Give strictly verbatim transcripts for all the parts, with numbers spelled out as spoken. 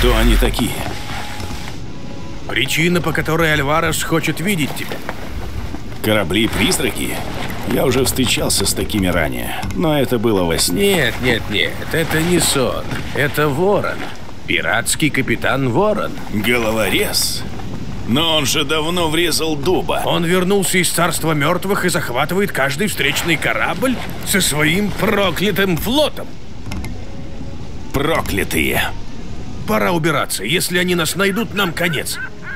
Кто они такие? Причина, по которой Альварес хочет видеть тебя. Корабли-призраки? Я уже встречался с такими ранее, но это было во сне. Нет, нет, нет, это не сон. Это Ворон. Пиратский капитан Ворон. Головорез? Но он же давно врезал дуба. Он вернулся из царства мертвых и захватывает каждый встречный корабль со своим проклятым флотом. Проклятые. Пора убираться. Если они нас найдут, нам конец.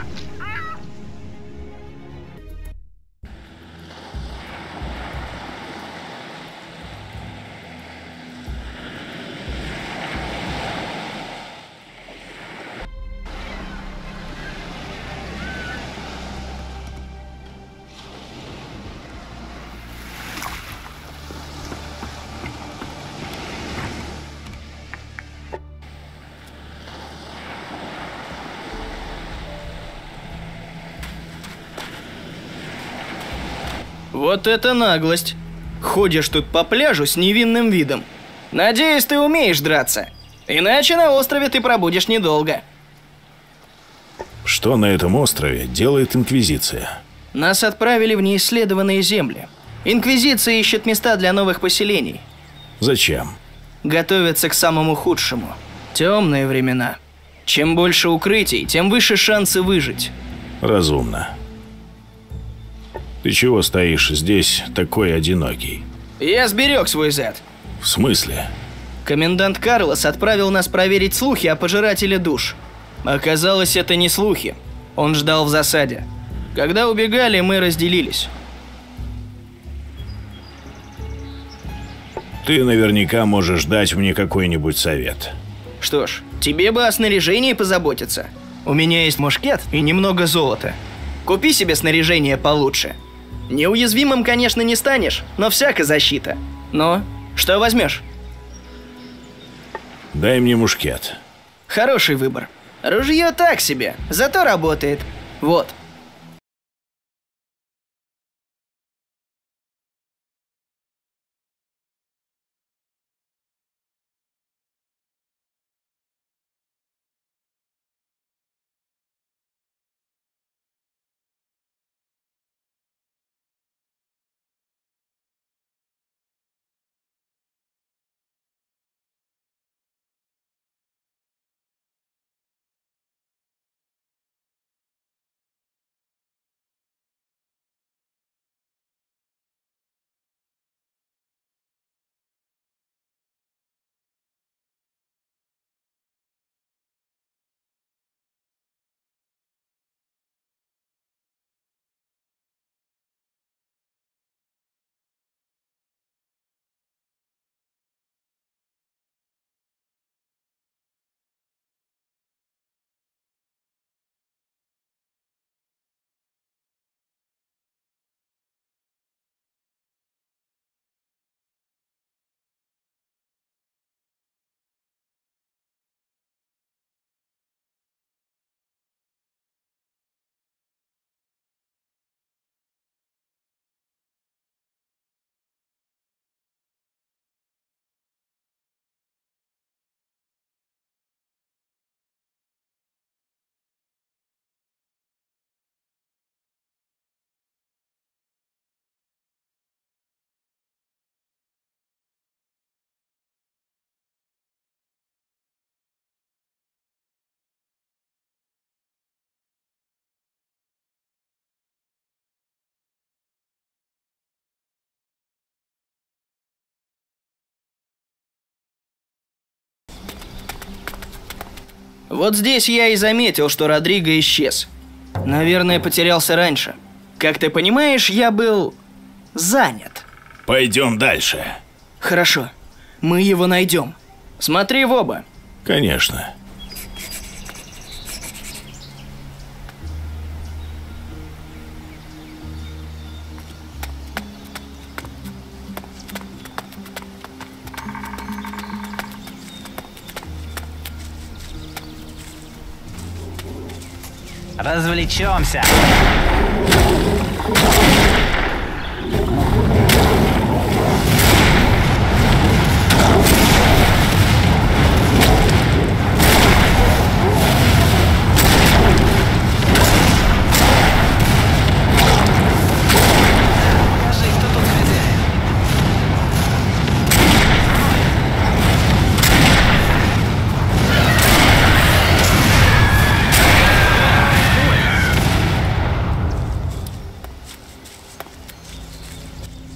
Вот это наглость. Ходишь тут по пляжу с невинным видом. Надеюсь, ты умеешь драться. Иначе на острове ты пробудешь недолго. Что на этом острове делает Инквизиция? Нас отправили в неисследованные земли. Инквизиция ищет места для новых поселений. Зачем? Готовится к самому худшему. Темные времена. Чем больше укрытий, тем выше шансы выжить. Разумно. Ты чего стоишь здесь такой одинокий? Я сберег свой зад. В смысле? Комендант Карлос отправил нас проверить слухи о пожирателе душ. Оказалось, это не слухи. Он ждал в засаде. Когда убегали, мы разделились. Ты наверняка можешь дать мне какой-нибудь совет. Что ж, тебе бы о снаряжении позаботиться. У меня есть мушкет и немного золота. Купи себе снаряжение получше. Неуязвимым, конечно, не станешь, но всяко защита. Но что возьмешь? Дай мне мушкет. Хороший выбор. Ружье так себе, зато работает. Вот. Вот здесь я и заметил, что Родриго исчез. Наверное, потерялся раньше. Как ты понимаешь, я был занят. Пойдем дальше. Хорошо, мы его найдем. Смотри в оба. Конечно. Развлечемся.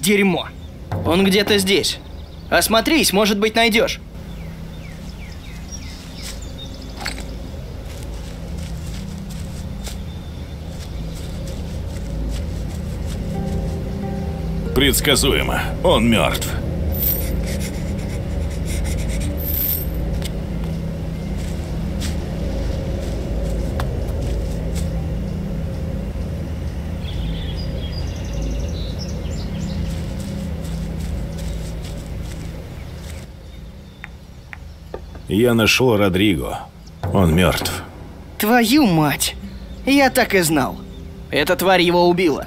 Дерьмо. Он где-то здесь. Осмотрись, может быть, найдешь. Предсказуемо. Он мертв. Я нашел Родриго. Он мертв. Твою мать! Я так и знал. Эта тварь его убила.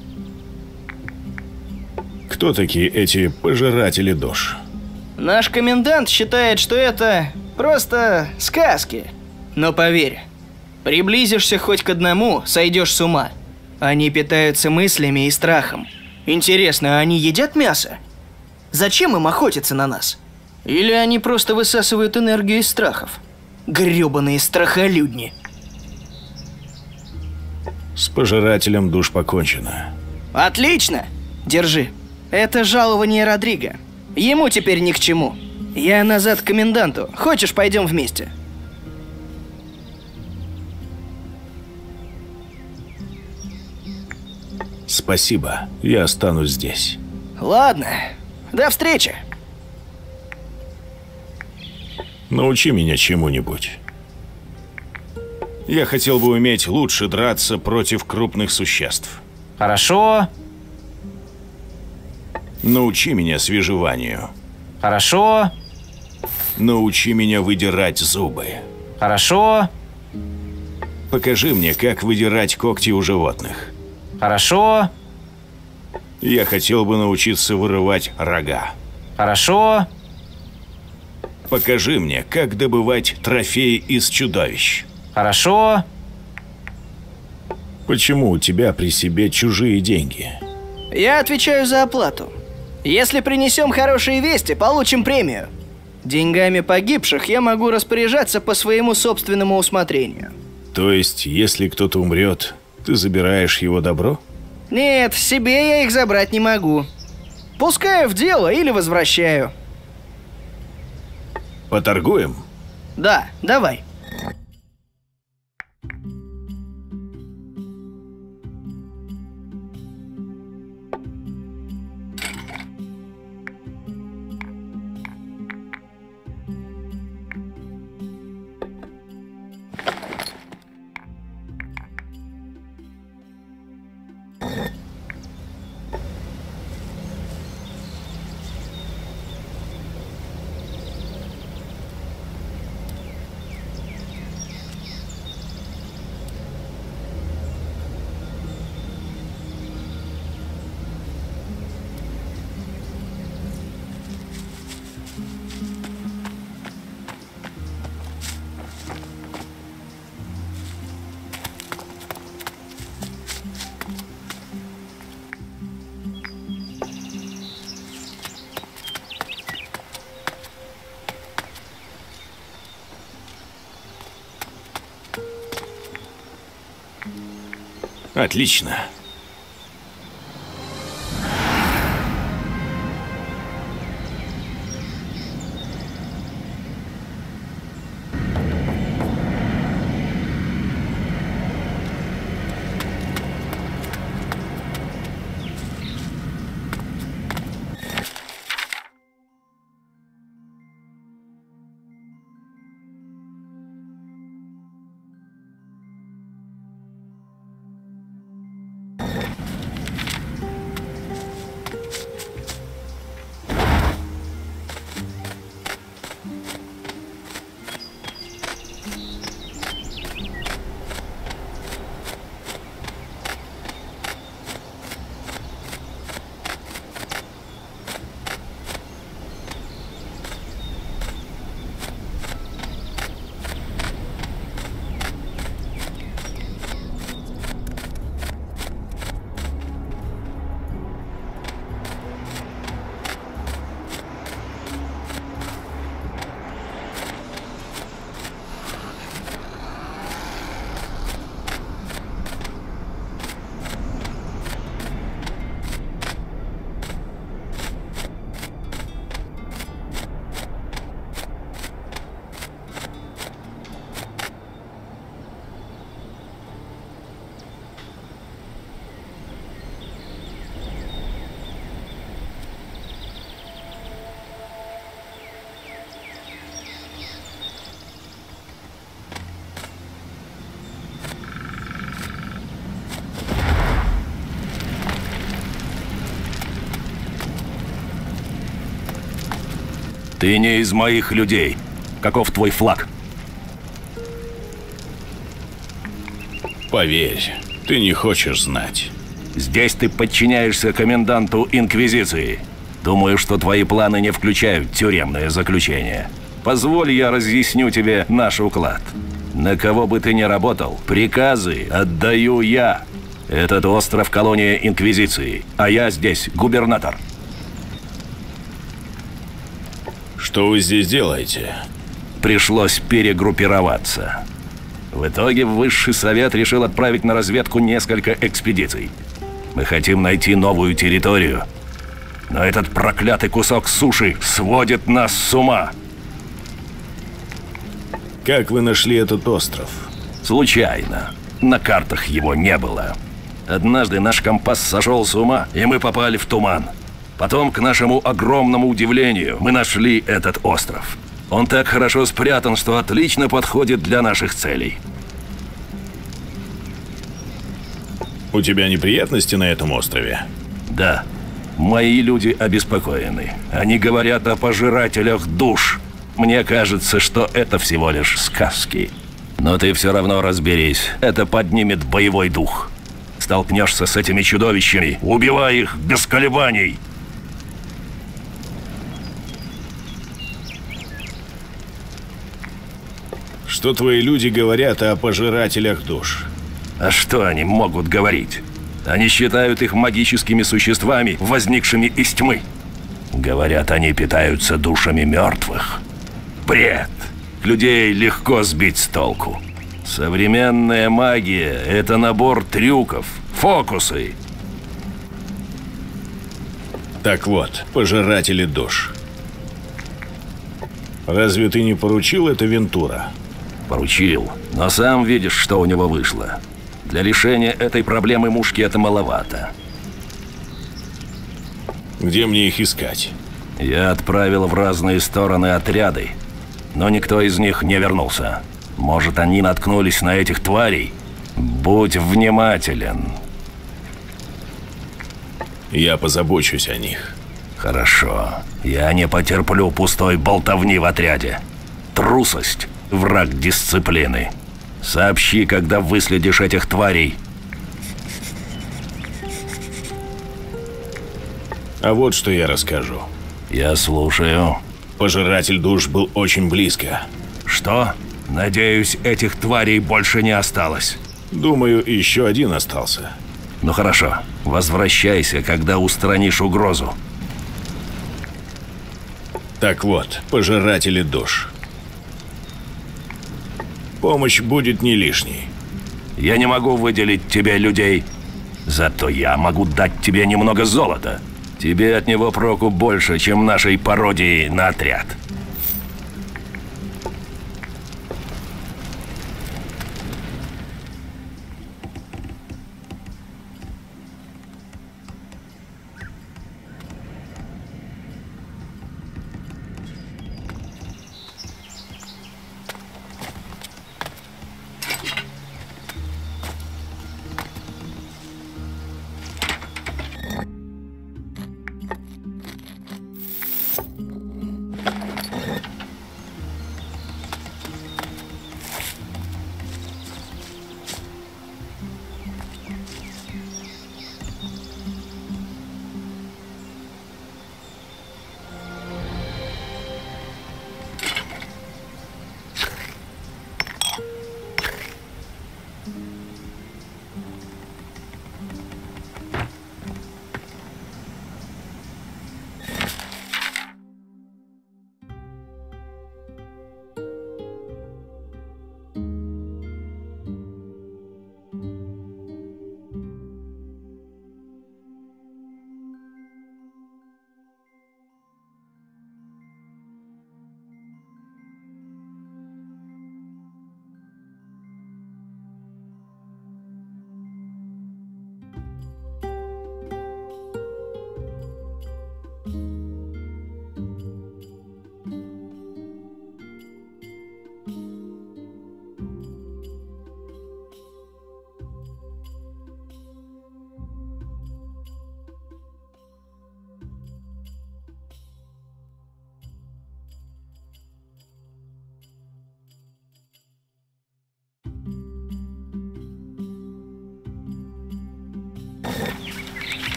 Кто такие эти пожиратели душ? Наш комендант считает, что это просто сказки. Но поверь, приблизишься хоть к одному, сойдешь с ума. Они питаются мыслями и страхом. Интересно, они едят мясо? Зачем им охотиться на нас? Или они просто высасывают энергию из страхов? Грёбаные страхолюдни. С пожирателем душ покончено. Отлично! Держи. Это жалование Родриго. Ему теперь ни к чему. Я назад к коменданту. Хочешь, пойдем вместе? Спасибо. Я останусь здесь. Ладно. До встречи. Научи меня чему-нибудь. Я хотел бы уметь лучше драться против крупных существ. Хорошо. Научи меня свежеванию. Хорошо. Научи меня выдирать зубы. Хорошо. Покажи мне, как выдирать когти у животных. Хорошо. Я хотел бы научиться вырывать рога. Хорошо. Покажи мне, как добывать трофеи из чудовищ. Хорошо. Почему у тебя при себе чужие деньги? Я отвечаю за оплату. Если принесем хорошие вести, получим премию. Деньгами погибших я могу распоряжаться по своему собственному усмотрению. То есть, если кто-то умрет, ты забираешь его добро? Нет, себе я их забрать не могу. Пускаю в дело или возвращаю. Поторгуем? Да, давай. Отлично. Ты не из моих людей. Каков твой флаг? Поверь, ты не хочешь знать. Здесь ты подчиняешься коменданту Инквизиции. Думаю, что твои планы не включают тюремное заключение. Позволь, я разъясню тебе наш уклад. На кого бы ты ни работал, приказы отдаю я. Этот остров — колония Инквизиции, а я здесь губернатор. Что вы здесь делаете? Пришлось перегруппироваться. В итоге Высший Совет решил отправить на разведку несколько экспедиций. Мы хотим найти новую территорию, но этот проклятый кусок суши сводит нас с ума. Как вы нашли этот остров? Случайно. На картах его не было. Однажды наш компас сошел с ума, и мы попали в туман. Потом, к нашему огромному удивлению, мы нашли этот остров. Он так хорошо спрятан, что отлично подходит для наших целей. У тебя неприятности на этом острове? Да. Мои люди обеспокоены. Они говорят о пожирателях душ. Мне кажется, что это всего лишь сказки. Но ты все равно разберись. Это поднимет боевой дух. Столкнешься с этими чудовищами, убивай их без колебаний. Что твои люди говорят о пожирателях душ? А что они могут говорить? Они считают их магическими существами, возникшими из тьмы. Говорят, они питаются душами мертвых. Бред! Людей легко сбить с толку. Современная магия — это набор трюков, фокусы. Так вот, пожиратели душ. Разве ты не поручил это Вентура? Поручил, но сам видишь, что у него вышло. Для решения этой проблемы мушкета маловато. Где мне их искать? Я отправил в разные стороны отряды, но никто из них не вернулся. Может, они наткнулись на этих тварей? Будь внимателен. Я позабочусь о них. Хорошо. Я не потерплю пустой болтовни в отряде. Трусость — враг дисциплины. Сообщи, когда выследишь этих тварей. А вот что я расскажу. Я слушаю. Пожиратель душ был очень близко. Что? Надеюсь, этих тварей больше не осталось. Думаю, еще один остался. Ну хорошо. Возвращайся, когда устранишь угрозу. Так вот, пожиратели душ. Помощь будет не лишней. Я не могу выделить тебе людей. Зато я могу дать тебе немного золота. Тебе от него проку больше, чем нашей пародии на отряд.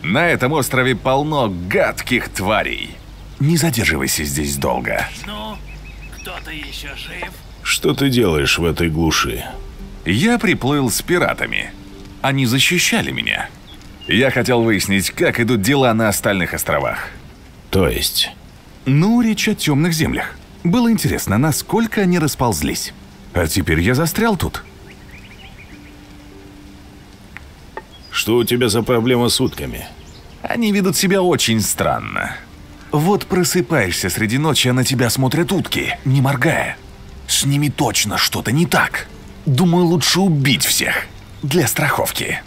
На этом острове полно гадких тварей. Не задерживайся здесь долго. Ну, кто-то еще жив? Что ты делаешь в этой глуши? Я приплыл с пиратами. Они защищали меня. Я хотел выяснить, как идут дела на остальных островах. То есть? Ну, речь о темных землях. Было интересно, насколько они расползлись. А теперь я застрял тут. Что у тебя за проблема с утками? Они ведут себя очень странно. Вот просыпаешься среди ночи, а на тебя смотрят утки, не моргая. С ними точно что-то не так. Думаю, лучше убить всех. Для страховки.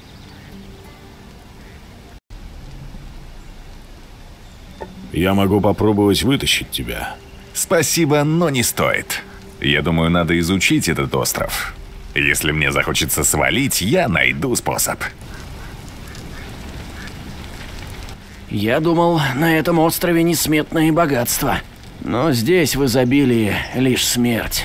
Я могу попробовать вытащить тебя. Спасибо, но не стоит. Я думаю, надо изучить этот остров. Если мне захочется свалить, я найду способ. Я думал, на этом острове несметные богатства. Но здесь в изобилии лишь смерть.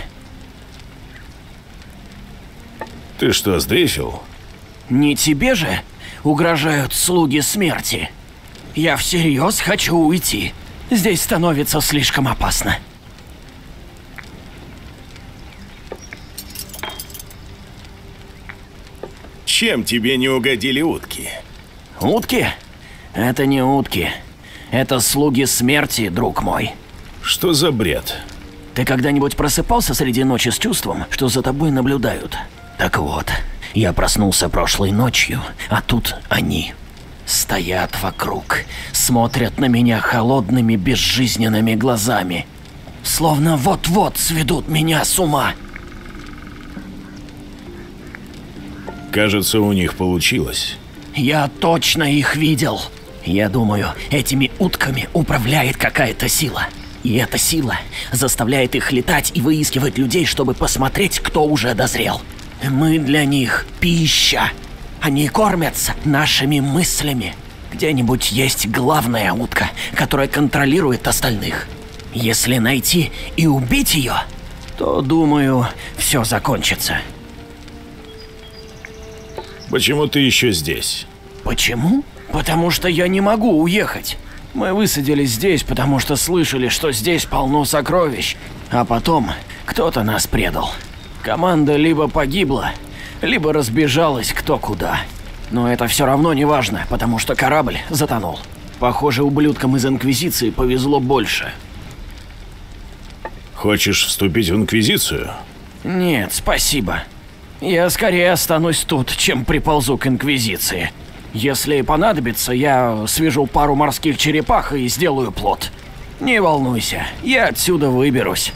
Ты что, сдрейфил? Не тебе же угрожают слуги смерти? Я всерьез хочу уйти. Здесь становится слишком опасно. Чем тебе не угодили утки? Утки? Это не утки. Это слуги смерти, друг мой. Что за бред? Ты когда-нибудь просыпался среди ночи с чувством, что за тобой наблюдают? Так вот, я проснулся прошлой ночью, а тут они. Стоят вокруг, смотрят на меня холодными безжизненными глазами. Словно вот-вот сведут меня с ума. Кажется, у них получилось. Я точно их видел. Я думаю, этими утками управляет какая-то сила. И эта сила заставляет их летать и выискивать людей, чтобы посмотреть, кто уже дозрел. Мы для них пища. Они кормятся нашими мыслями. Где-нибудь есть главная утка, которая контролирует остальных. Если найти и убить ее, то, думаю, все закончится. Почему ты еще здесь? Почему? Потому что я не могу уехать. Мы высадились здесь, потому что слышали, что здесь полно сокровищ. А потом кто-то нас предал. Команда либо погибла, либо разбежалась кто куда. Но это все равно не важно, потому что корабль затонул. Похоже, ублюдкам из Инквизиции повезло больше. Хочешь вступить в Инквизицию? Нет, спасибо. Я скорее останусь тут, чем приползу к Инквизиции. Если понадобится, я свяжу пару морских черепах и сделаю плот. Не волнуйся, я отсюда выберусь.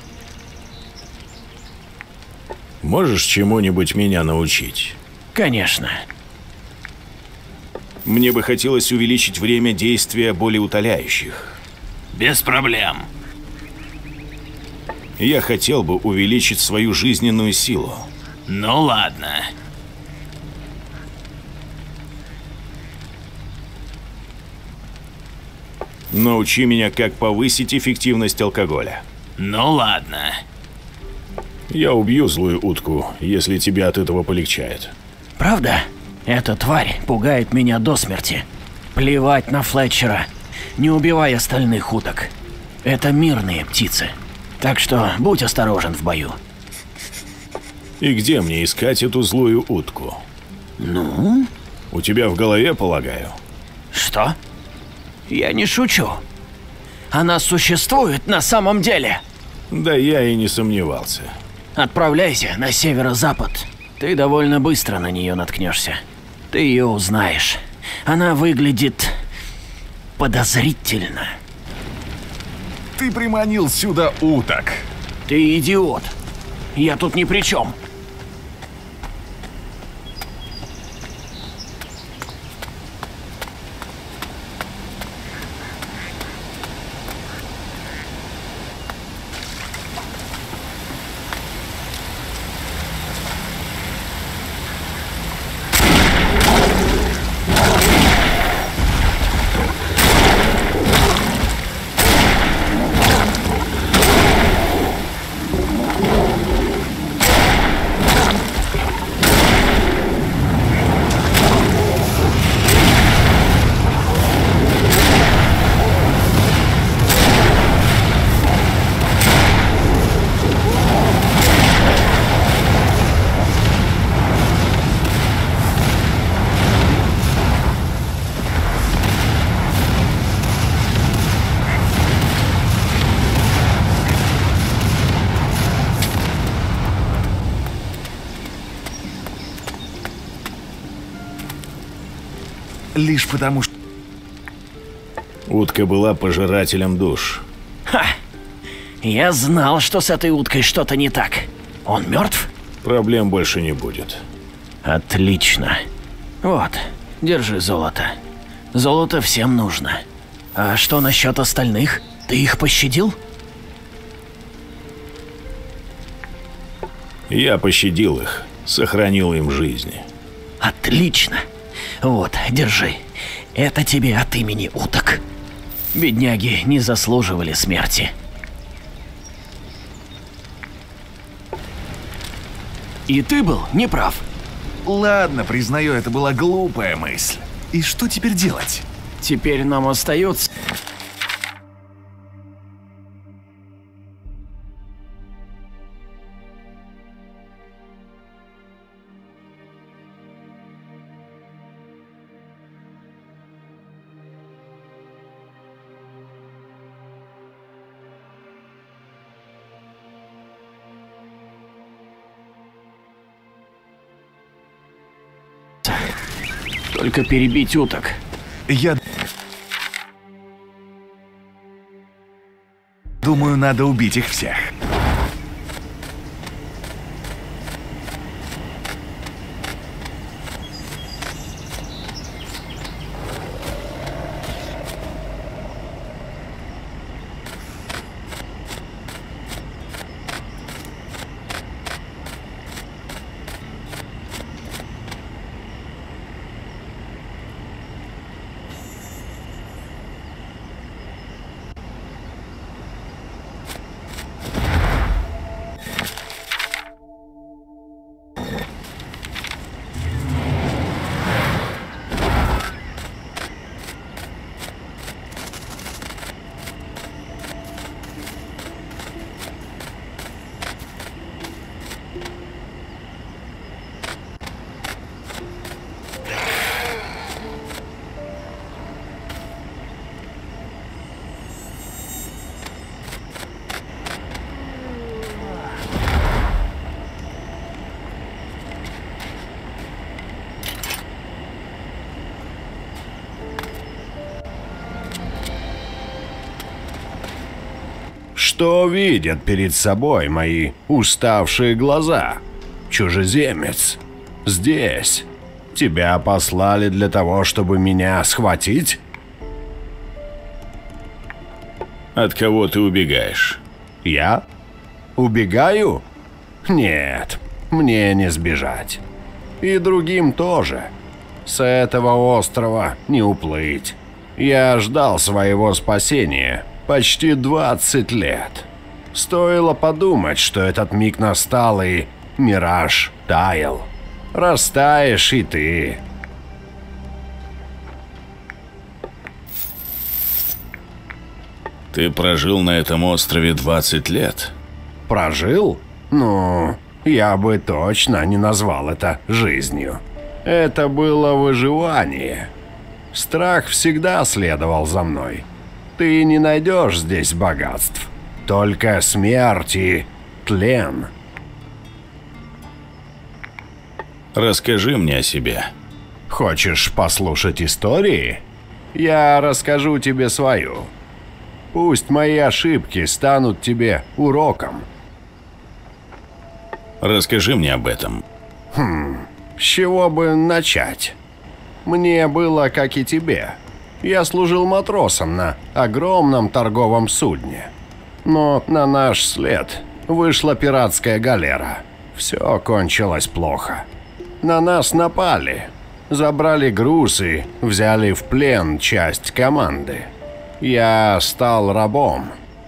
Можешь чему-нибудь меня научить? Конечно. Мне бы хотелось увеличить время действия болеутоляющих. Без проблем. Я хотел бы увеличить свою жизненную силу. Ну ладно. Научи меня, как повысить эффективность алкоголя. Ну ладно. Я убью злую утку, если тебе от этого полегчает. Правда? Эта тварь пугает меня до смерти. Плевать на Флетчера. Не убивай остальных уток. Это мирные птицы. Так что будь осторожен в бою. И где мне искать эту злую утку? Ну? У тебя в голове, полагаю? Что? Я не шучу. Она существует на самом деле. Да я и не сомневался. Отправляйся на северо-запад. Ты довольно быстро на нее наткнешься. Ты ее узнаешь. Она выглядит подозрительно. Ты приманил сюда уток. Ты идиот. Я тут ни при чем. лишь потому, что... Утка была пожирателем душ. Ха! Я знал, что с этой уткой что-то не так. Он мертв? Проблем больше не будет. Отлично. Вот, держи золото. Золото всем нужно. А что насчет остальных? Ты их пощадил? Я пощадил их, сохранил им жизни. Отлично. Вот, держи. Это тебе от имени уток. Бедняги не заслуживали смерти. И ты был неправ. Ладно, признаю, это была глупая мысль. И что теперь делать? Теперь нам остается... Только перебить уток. Я... Думаю, надо убить их всех. Что видят перед собой мои уставшие глаза? Чужеземец, здесь. Тебя послали для того, чтобы меня схватить? От кого ты убегаешь? Я? Убегаю? Нет, мне не сбежать. И другим тоже. С этого острова не уплыть. Я ждал своего спасения почти двадцать лет. Стоило подумать, что этот миг настал, и мираж таял. Растаешь и ты. Ты прожил на этом острове двадцать лет? Прожил? Ну, я бы точно не назвал это жизнью. Это было выживание. Страх всегда следовал за мной. Ты не найдешь здесь богатств. Только смерть и тлен. Расскажи мне о себе. Хочешь послушать истории? Я расскажу тебе свою. Пусть мои ошибки станут тебе уроком. Расскажи мне об этом. Хм, с чего бы начать? Мне было, как и тебе. Я служил матросом на огромном торговом судне. Но на наш след вышла пиратская галера. Все кончилось плохо. На нас напали, забрали груз и взяли в плен часть команды. Я стал рабом.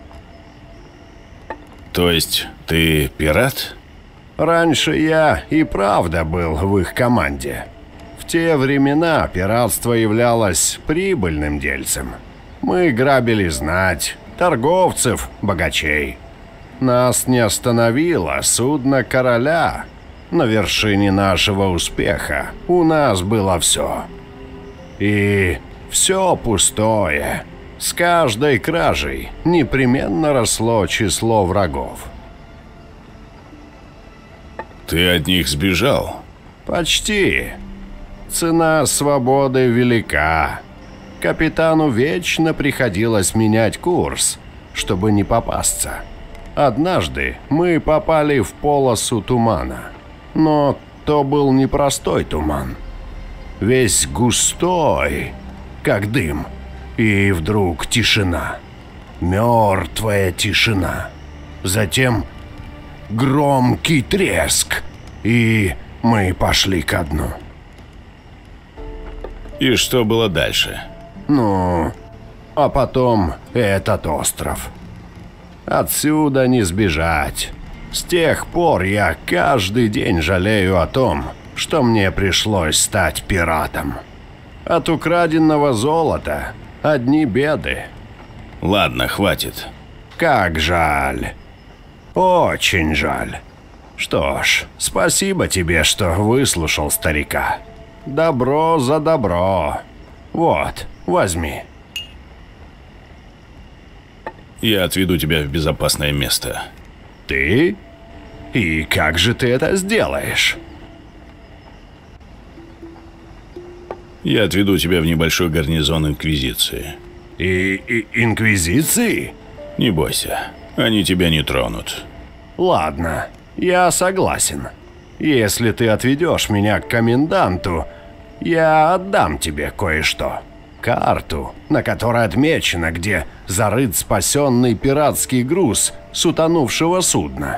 То есть ты пират? Раньше я и правда был в их команде. В те времена пиратство являлось прибыльным дельцем. Мы грабили знать, торговцев, богачей. Нас не остановило судно короля. На вершине нашего успеха у нас было все. И все пустое. С каждой кражей непременно росло число врагов. Ты от них сбежал? Почти. Цена свободы велика. Капитану вечно приходилось менять курс, чтобы не попасться. Однажды мы попали в полосу тумана, но то был непростой туман. Весь густой, как дым, и вдруг тишина. Мертвая тишина. Затем громкий треск, и мы пошли ко дну. И что было дальше? Ну, а потом этот остров. Отсюда не сбежать. С тех пор я каждый день жалею о том, что мне пришлось стать пиратом. От украденного золота одни беды. Ладно, хватит. Как жаль. Очень жаль. Что ж, спасибо тебе, что выслушал старика. Добро за добро. Вот, возьми. Я отведу тебя в безопасное место. Ты? И как же ты это сделаешь? Я отведу тебя в небольшой гарнизон Инквизиции. И, и Инквизиции? Не бойся, они тебя не тронут. Ладно, я согласен. Если ты отведешь меня к коменданту, я отдам тебе кое-что. Карту, на которой отмечено, где зарыт спасенный пиратский груз с утонувшего судна.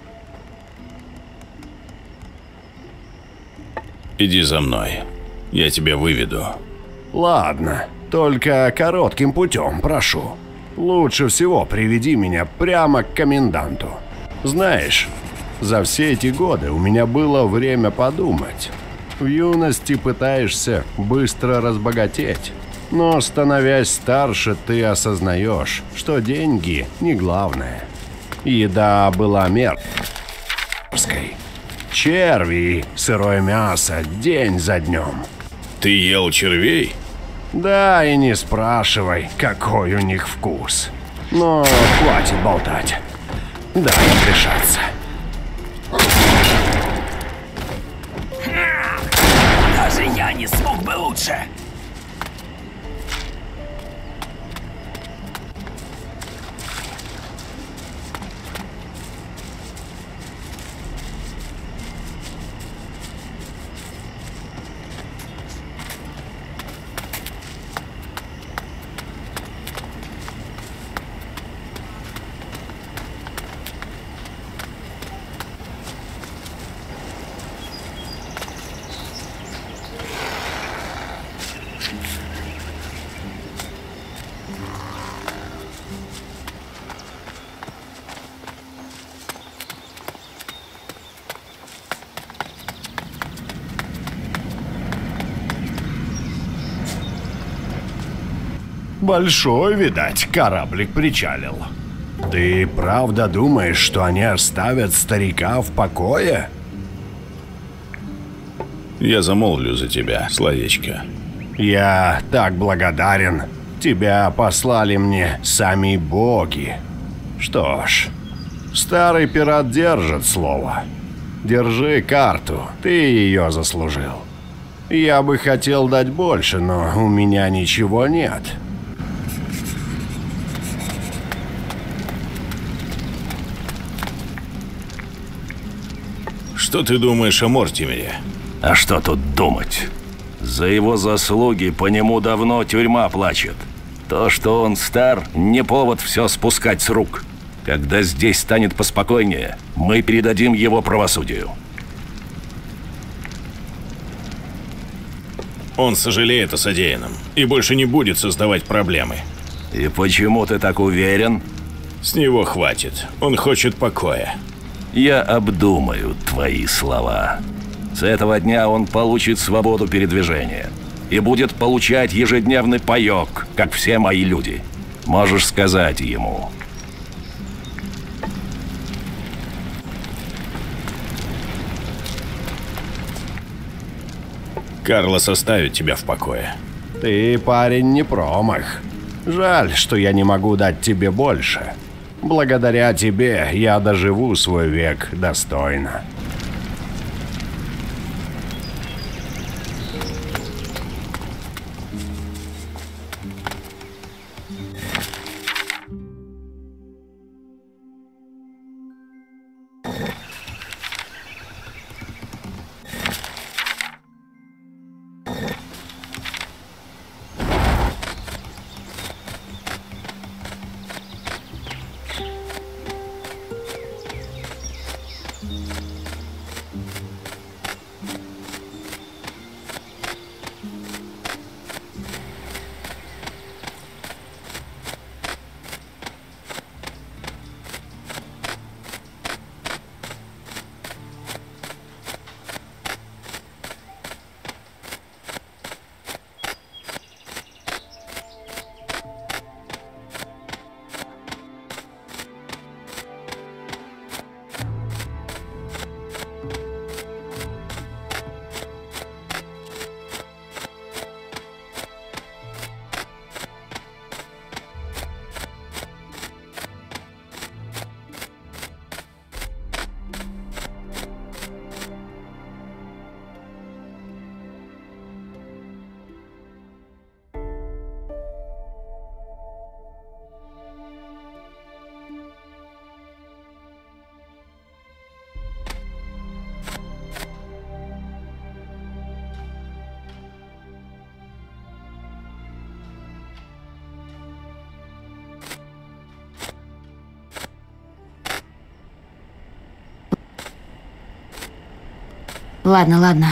Иди за мной, я тебя выведу. Ладно, только коротким путем, прошу. Лучше всего приведи меня прямо к коменданту. Знаешь, за все эти годы у меня было время подумать. В юности пытаешься быстро разбогатеть, но, становясь старше, ты осознаешь, что деньги не главное. Еда была мерзкой. Черви, сырое мясо, день за днем. Ты ел червей? Да, и не спрашивай, какой у них вкус. Но хватит болтать. Дай им решаться. Даже я не смог бы лучше. Большой, видать, кораблик причалил. Ты правда думаешь, что они оставят старика в покое? Я замолвлю за тебя словечко. Я так благодарен. Тебя послали мне сами боги. Что ж, старый пират держит слово. Держи карту, ты ее заслужил. Я бы хотел дать больше, но у меня ничего нет. Что ты думаешь о Мортимере? А что тут думать? За его заслуги по нему давно тюрьма плачет. То, что он стар, не повод все спускать с рук. Когда здесь станет поспокойнее, мы передадим его правосудию. Он сожалеет о содеянном и больше не будет создавать проблемы. И почему ты так уверен? С него хватит. Он хочет покоя. Я обдумаю твои слова. С этого дня он получит свободу передвижения и будет получать ежедневный паёк, как все мои люди. Можешь сказать ему. Карлос оставит тебя в покое. Ты, парень, не промах. Жаль, что я не могу дать тебе больше. Благодаря тебе я доживу свой век достойно. Ладно, ладно.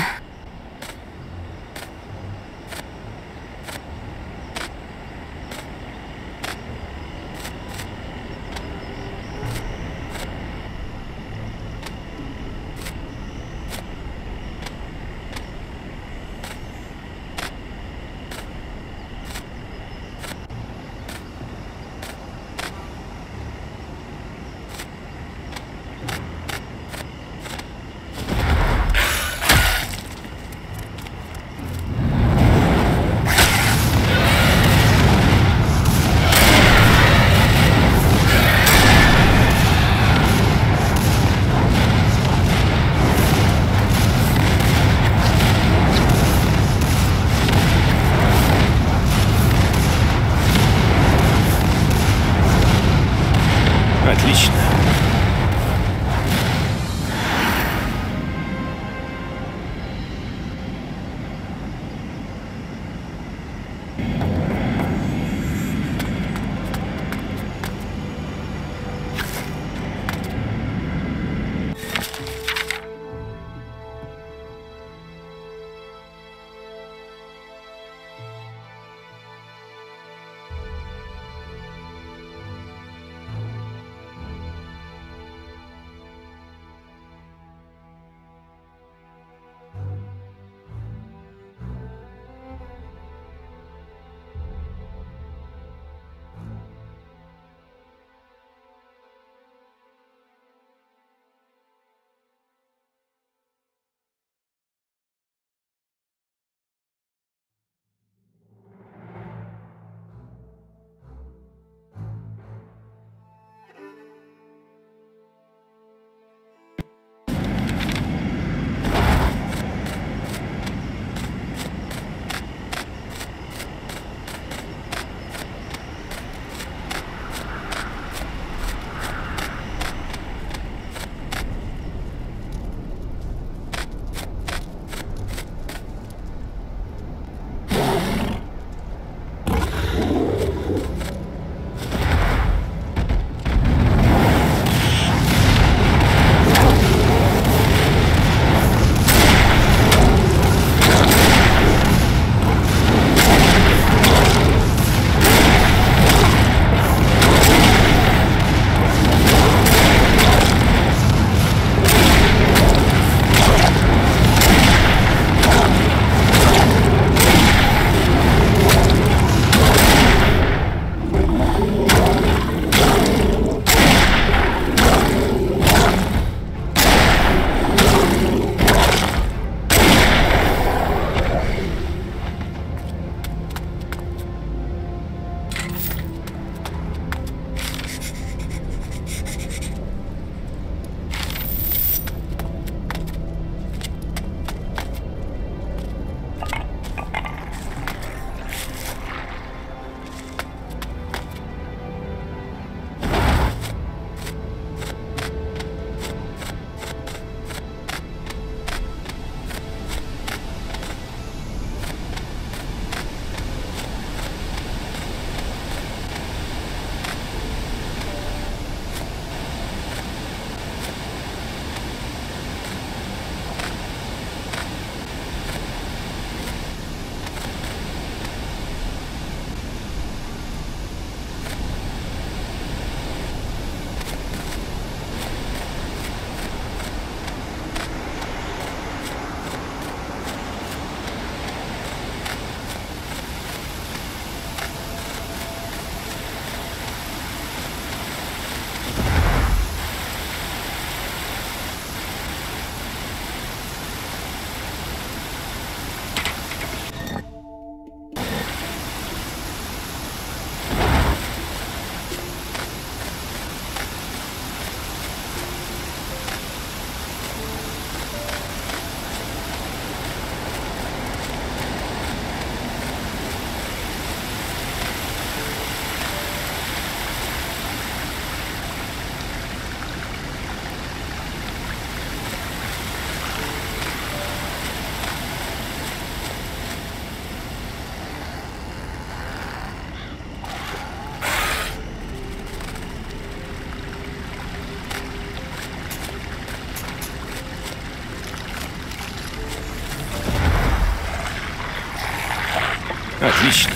Отлично.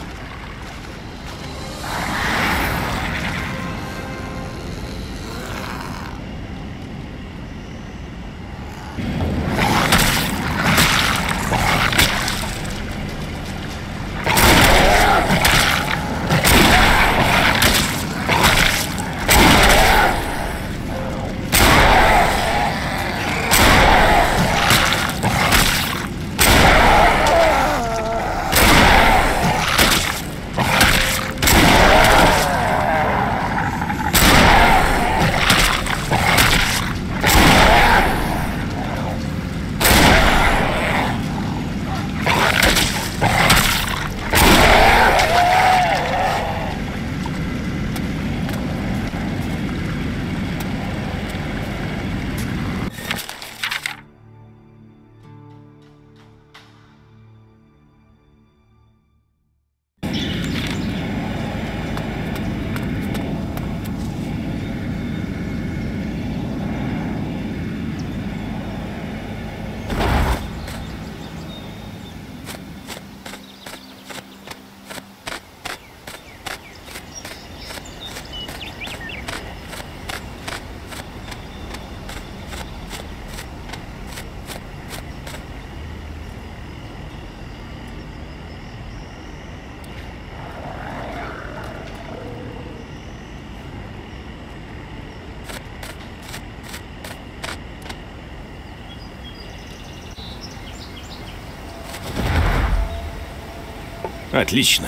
Отлично.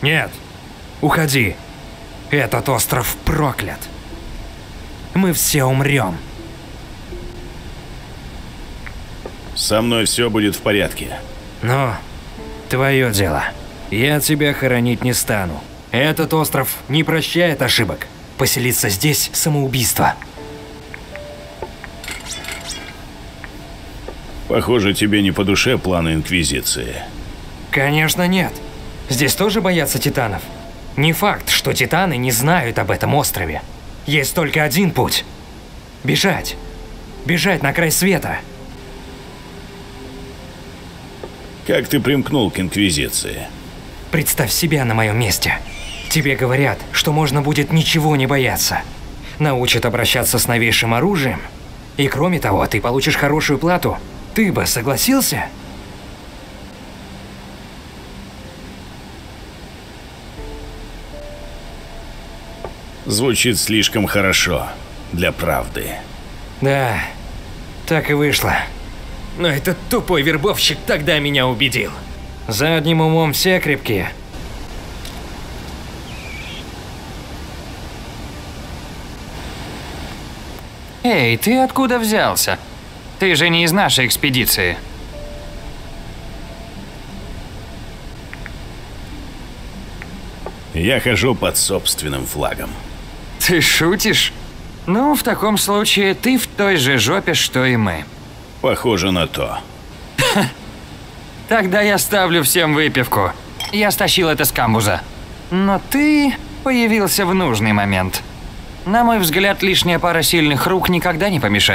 Нет, уходи. Этот остров проклят. Мы все умрем. Со мной все будет в порядке. Но твое дело. Я тебя хоронить не стану. Этот остров не прощает ошибок. Поселиться здесь – самоубийство. Похоже, тебе не по душе планы Инквизиции. Конечно, нет. Здесь тоже боятся титанов. Не факт, что титаны не знают об этом острове. Есть только один путь. Бежать. Бежать на край света. Как ты примкнул к Инквизиции? Представь себя на моем месте. Тебе говорят, что можно будет ничего не бояться. Научат обращаться с новейшим оружием. И кроме того, ты получишь хорошую плату. Ты бы согласился? Звучит слишком хорошо для правды. Да, так и вышло. Но этот тупой вербовщик тогда меня убедил. Задним умом все крепкие. Эй, ты откуда взялся? Ты же не из нашей экспедиции. Я хожу под собственным флагом. Ты шутишь? Ну, в таком случае ты в той же жопе, что и мы. Похоже на то. Тогда я ставлю всем выпивку. Я стащил это с камбуза. Но ты появился в нужный момент. На мой взгляд, лишняя пара сильных рук никогда не помешает.